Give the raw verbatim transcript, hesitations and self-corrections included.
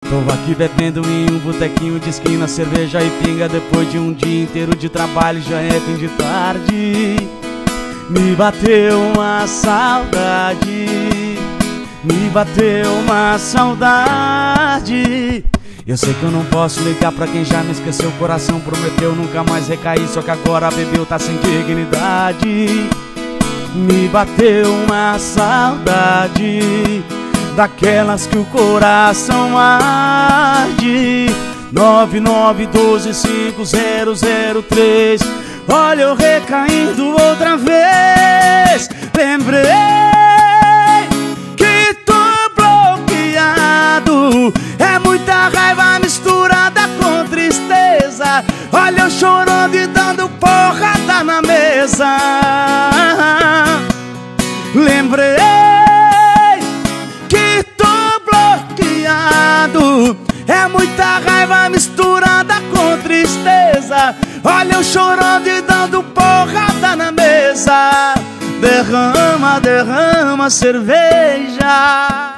Tô aqui bebendo em um botequinho de esquina, cerveja e pinga. Depois de um dia inteiro de trabalho, já é fim de tarde. Me bateu uma saudade, me bateu uma saudade. Eu sei que eu não posso ligar pra quem já me esqueceu. O coração prometeu nunca mais recair, só que agora bebeu, tá sem dignidade. Me bateu uma saudade, daquelas que o coração arde. Nove nove um dois cinco zero zero três. Olha eu recaindo outra vez. Lembrei que tô bloqueado. É muita raiva misturada com tristeza. Olha eu chorando e dando porrada na mesa. Lembrei que tô bloqueado. É muita raiva misturada com tristeza. Olha eu chorando e dando porrada na mesa. Derrama, derrama cerveja.